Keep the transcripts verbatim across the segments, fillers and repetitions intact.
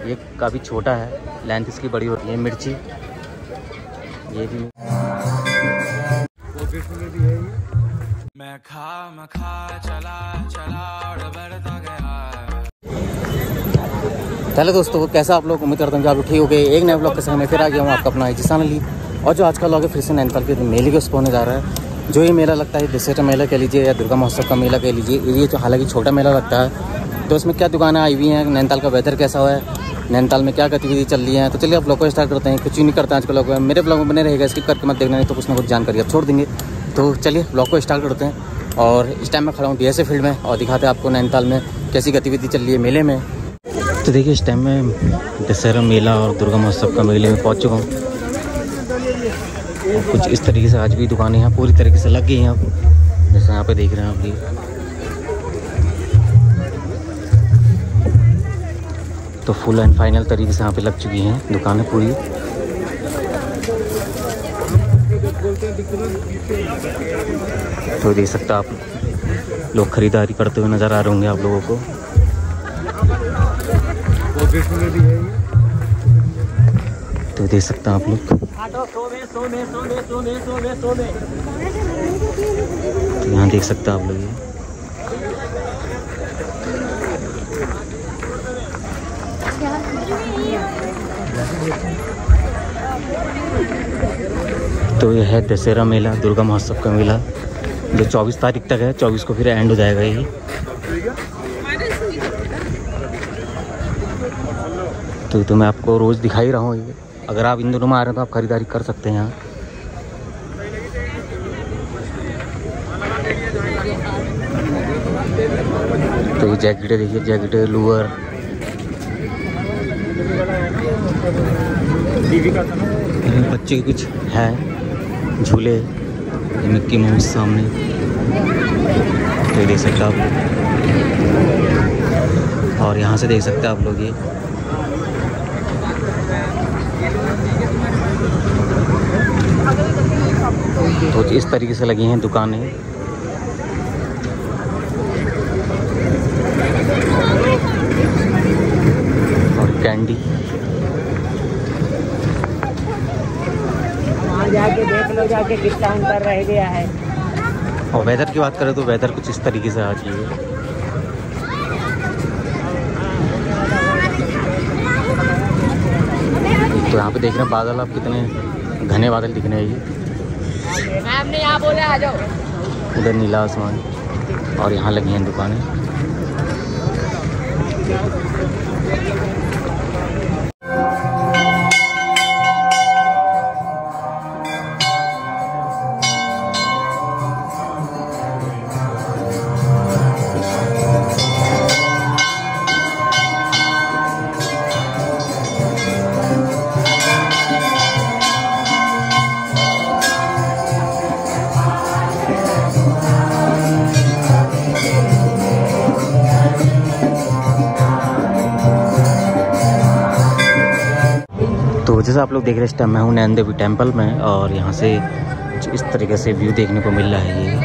ये काफ़ी छोटा है, लेंथ इसकी बड़ी होती है। मिर्ची ये भी मैं खा मैं खा चला चला और बढ़ता गया। चलो दोस्तों, कैसा आप लोग, उम्मीद करता हूँ कि आप लोग ठीक हो गए। एक नए ब्लॉग के संग मैं फिर आ गया हूँ, आपका अपना जिसान अली। और जो आज का ब्लॉग है फिर से नैनीताल के मेले के उस होने जा रहा है। जो ये मेला लगता है, दशहरा मेला कह लीजिए या दुर्गा महोत्सव का मेला कह लीजिए, ये तो हालांकि छोटा मेला लगता है। तो इसमें क्या दुकानें आई हुई हैं, नैनीताल का वेदर कैसा हुआ है, नैनीताल में क्या गतिविधि चल रही है। तो चलिए आप ब्लॉग को स्टार्ट करते हैं। कुछ नहीं करते हैं आज का ब्लॉग, मेरे ब्लॉग में बने रहेगा, स्किप करके मत देखना, नहीं तो कुछ ना कुछ जानकारी आप छोड़ देंगे। तो चलिए ब्लॉग को स्टार्ट करते हैं। और इस टाइम मैं खड़ा हूँ बीएसए फील्ड में और दिखाते हैं आपको नैनीताल में कैसी गतिविधि चल रही है मेले में। तो देखिए इस टाइम में दशहरा मेला और दुर्गा महोत्सव का मेले में पहुँच चुका हूँ। और कुछ इस तरीके से आज भी दुकानें यहाँ पूरी तरीके से लग गई हैं, आप जैसे यहाँ पे देख रहे हैं आप ये। तो फुल एंड फाइनल तरीके से यहाँ पे लग चुकी हैं दुकानें पूरी। तो देख सकते हैं आप लोग खरीदारी करते हुए नज़र आ रहे होंगे आप लोगों को। तो देख सकते हैं आप लोग, तो यहाँ देख सकते हैं आप लोग ये। तो ये है दशहरा मेला, दुर्गा महोत्सव का मेला, जो चौबीस तारीख तक है। चौबीस को फिर एंड हो जाएगा ये। तो तो मैं आपको रोज़ दिखा ही रहा हूँ ये। अगर आप इन दोनों में आ रहे हैं तो आप खरीदारी कर सकते हैं यहाँ। तो ये जैकेटें देखिए, जैकेटें, लोअर, बच्चे के कुछ है झूले, मिक्की माउस सामने। तो ये देख सकते हैं आप लोग। और यहाँ से देख सकते हैं आप लोग ये। तो इस तरीके से लगी हैं दुकानें। और कैंडी, जाके देख लो जाके कितना अंतर रह गया है। और वेदर की बात करें तो वेदर कुछ इस तरीके से आज है। तो यहाँ पे देख रहे हैं बादल, आप कितने घने बादल दिख रहे हैं ये। हमने यहाँ बोला आ जाओ। उधर नीला आसमान और यहाँ लगी हैं दुकानें। तो जैसा आप लोग देख रहे हैं इस टाइम मैं हूँ नैन देवी टेम्पल में। और यहाँ से इस तरीके से व्यू देखने को मिल रहा है ये।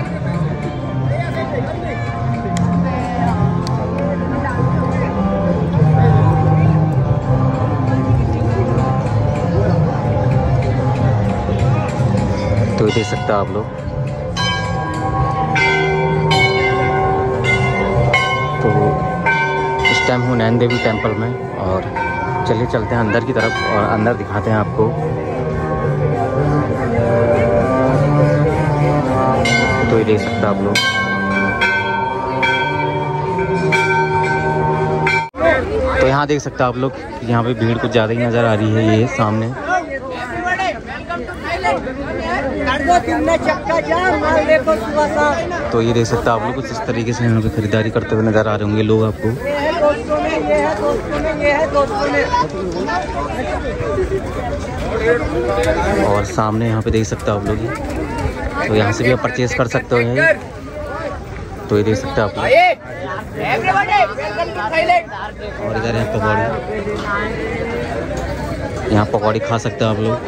तो देख सकते हैं आप लोग। तो इस टाइम हूँ नैन देवी टेम्पल में। और चलिए चलते हैं अंदर की तरफ और अंदर दिखाते हैं आपको। तो ये देख सकते हैं आप लोग। तो यहाँ देख सकते हैं आप लोग, यहाँ पे भीड़ कुछ ज़्यादा ही नज़र आ रही है ये सामने। तो ये देख सकते हैं आप लोग, कुछ इस तरीके से यहाँ पे खरीदारी करते हुए नज़र आ रहे होंगे लोग आपको। और सामने यहाँ पे देख सकते हो आप लोग। तो यहाँ से भी आप परचेज कर सकते हो ये। तो ये देख सकते हो आप लोग। और इधर है पकौड़ी, यहाँ पकौड़ी खा सकते हो आप लोग।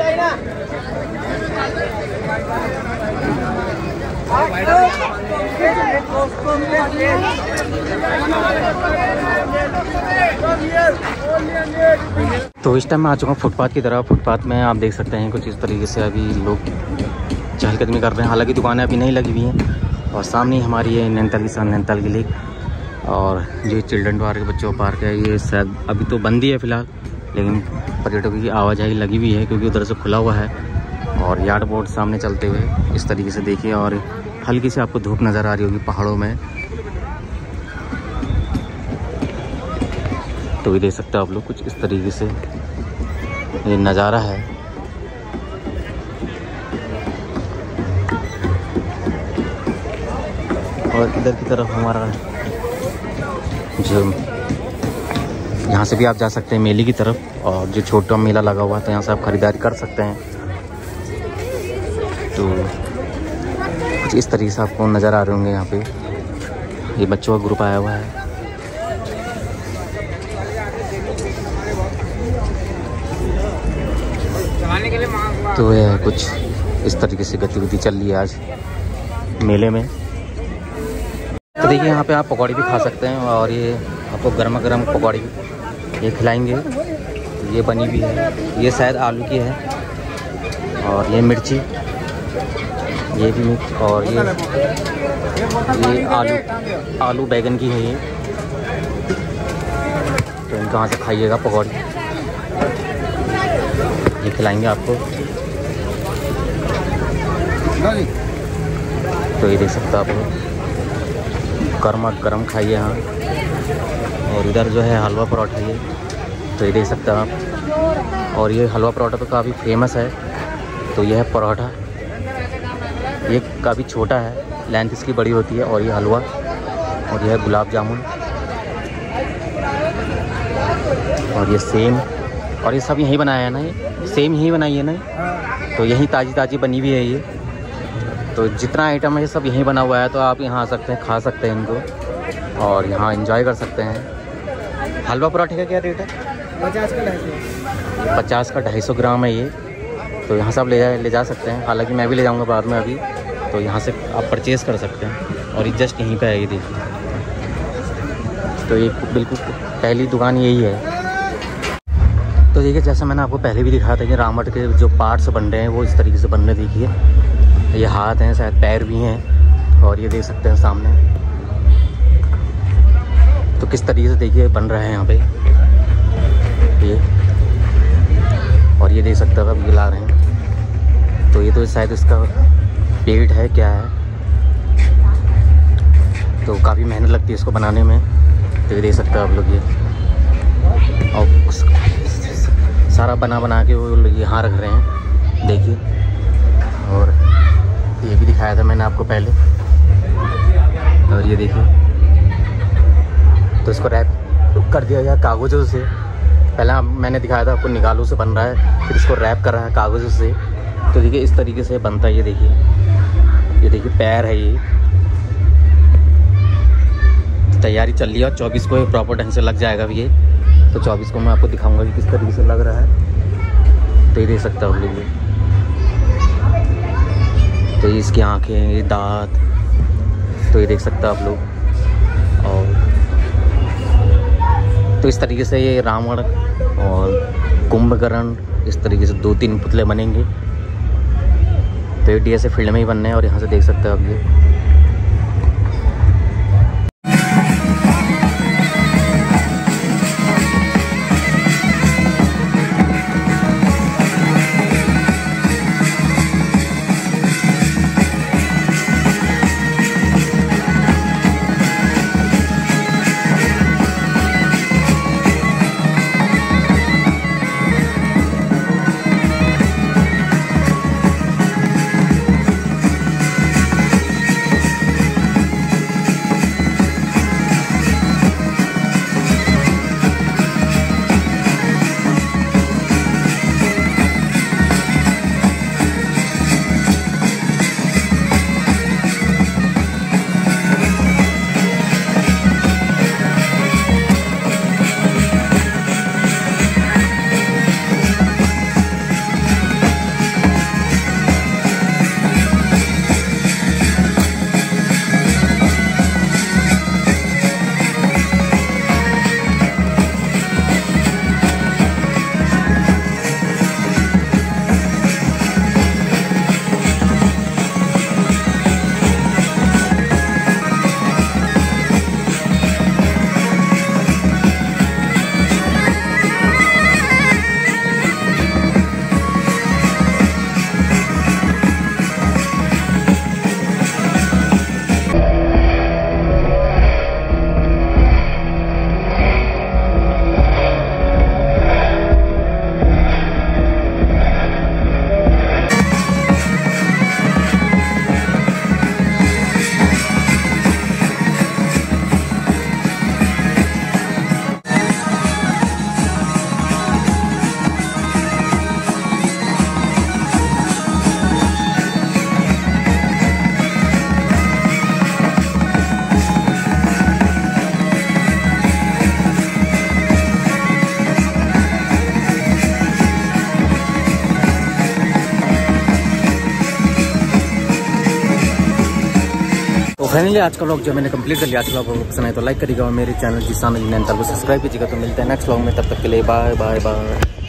तो इस टाइम मैं आ चुका हूँ फुटपाथ की तरफ। फुटपाथ में आप देख सकते हैं कुछ इस तरीके से अभी लोग चहलकदमी कर रहे हैं। हालांकि दुकानें अभी नहीं लगी हुई हैं। और सामने हमारी है नैनीताल की सन नैनीताल की लेक, और जो चिल्ड्रन पार्क बच्चों का पार्क है ये शायद अभी तो बंद ही है फ़िलहाल, लेकिन पर्यटकों की आवाजाही लगी हुई है क्योंकि उधर से खुला हुआ है। और यार्ड बोट सामने चलते हुए इस तरीके से देखिए, और हल्की सी आपको धूप नज़र आ रही होगी पहाड़ों में। तो भी देख सकते हो आप लोग कुछ इस तरीके से ये नज़ारा है। और इधर की तरफ हमारा जो यहाँ से भी आप जा सकते हैं मेले की तरफ, और जो छोटा मेला लगा हुआ है तो यहाँ से आप ख़रीदारी कर सकते हैं। तो कुछ इस तरीके से आपको नज़र आ रहे होंगे यहाँ पे। ये बच्चों का ग्रुप आया हुआ है। तो यह कुछ इस तरीके से गतिविधि चल रही है आज मेले में। तो देखिए यहाँ पे आप पकौड़ी भी खा सकते हैं, और ये आपको गर्मा गर्म पकौड़ी ये खिलाएंगे। तो ये बनी भी है, ये शायद आलू की है, और ये मिर्ची, ये भी मिर्च, और ये ये आलू आलू बैगन की है ये। तो इनका यहाँ से खाइएगा पकौड़ी, ये खिलाएंगे आपको। तो ये देख सकते हो आप लोग गर्मा गर्म खाइए यहाँ। और इधर जो है हलवा पराठा ये, तो ये देख सकते हो आप। और ये हलवा पराठा तो काफ़ी फेमस है। तो यह है पराठा, ये काफ़ी छोटा है, लेंथ इसकी बड़ी होती है। और ये हलवा, और यह है गुलाब जामुन, और ये सेम, और ये सब यहीं बनाया है ना, ये सेम यहीं बनाई है ना, तो यहीं ताज़ी ताज़ी बनी हुई है ये। तो जितना आइटम है ये सब यहीं बना हुआ है। तो आप यहाँ आ सकते हैं, खा सकते हैं इनको, और यहाँ एंजॉय कर सकते हैं। हलवा पराठे का क्या रेट है? पचास का ढाई सौ पचास का ढाई सौ ग्राम है ये। तो यहाँ से आप ले जा ले जा सकते हैं। हालांकि मैं भी ले जाऊँगा बाद में अभी। तो यहाँ से आप परचेज़ कर सकते हैं, और ये जस्ट यहीं पे है, ये देखिए। तो ये बिल्कुल पहली दुकान यही है। तो देखिए जैसे मैंने आपको पहले भी दिखाया था कि रावण के जो पार्ट्स बन रहे हैं वो इस तरीके से बन रहे। देखिए ये हाथ हैं, शायद पैर भी हैं, और ये देख सकते हैं सामने। तो किस तरीके से देखिए बन रहा है यहाँ पे ये, और ये देख सकते हो अब ये ला रहे हैं। तो ये तो शायद इसका पेट है क्या है। तो काफ़ी मेहनत लगती है इसको बनाने में। तो ये देख सकते हो आप लोग ये, और सारा बना बना के वो लोग यहाँ रख रहे हैं, देखिए। और ये भी दिखाया था मैंने आपको पहले, और ये देखिए। तो इसको रैप कर दिया गया कागज़ों से। पहले मैंने दिखाया था आपको निगालों से बन रहा है, फिर इसको रैप कर रहा है कागज़ों से। तो देखिए इस तरीके से बनता है। ये देखिए, ये देखिए पैर है ये। तैयारी चल रही है, और चौबीस को प्रॉपर ढंग से लग जाएगा ये। तो चौबीस को मैं आपको दिखाऊंगा कि किस तरीके से लग रहा है। तो ये देख सकते हो आप लोग। तो ये इसकी आँखें, ये दांत, तो ये देख सकते हो आप लोग। और तो इस तरीके से ये रावण और कुंभकर्ण इस तरीके से दो तीन पुतले बनेंगे। तो ये डी एस ए फील्ड में ही बनने हैं, और यहाँ से देख सकते हो आप ये। फाइनली आज का व्लॉग जो मैंने कंप्लीट कर लिया। आज का व्लॉग आपको पसंद है तो लाइक करिएगा और मेरे चैनल जिसान अली नैनीताल को सब्सक्राइब कीजिएगा। तो मिलते हैं नेक्स्ट व्लॉग में, तब तक के लिए बाय बाय बाय।